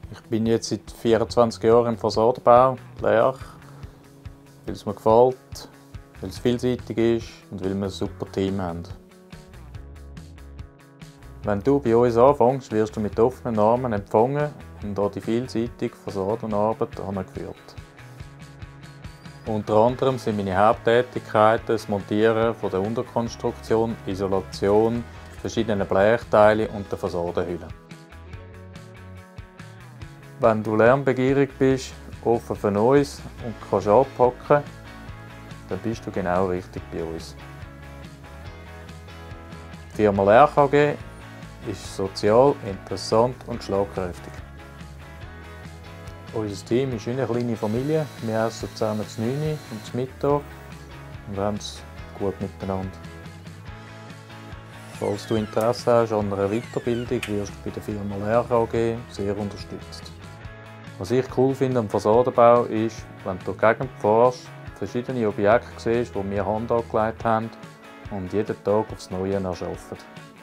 Ich bin jetzt seit 24 Jahren im Fassadenbau, lehre, weil es mir gefällt, weil es vielseitig ist und weil wir ein super Team haben. Wenn du bei uns anfängst, wirst du mit offenen Armen empfangen und an die vielseitige Fassadenarbeit angeführt. Unter anderem sind meine Haupttätigkeiten das Montieren von der Unterkonstruktion, Isolation, verschiedene Blechteile und der Fassadenhülle. Wenn du lernbegierig bist, offen für Neues und kannst anpacken, dann bist du genau richtig bei uns. Die Firma Lerch AG ist sozial, interessant und schlagkräftig. Unser Team ist wie eine kleine Familie. Wir essen zusammen zu 9 Uhr und zu Mittag und haben es gut miteinander. Falls du Interesse hast an einer Weiterbildung, wirst du bei der Firma Lerch AG sehr unterstützt. Was ich cool finde am Fassadenbau ist, wenn du durch die Gegend fährst, verschiedene Objekte siehst, die wir Hand angelegt haben und jeden Tag aufs Neue erschaffen.